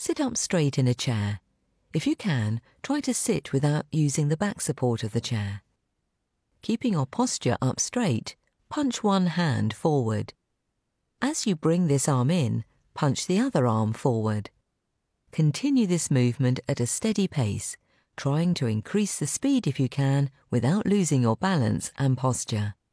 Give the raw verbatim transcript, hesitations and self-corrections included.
Sit up straight in a chair. If you can, try to sit without using the back support of the chair. Keeping your posture up straight, punch one hand forward. As you bring this arm in, punch the other arm forward. Continue this movement at a steady pace, trying to increase the speed if you can without losing your balance and posture.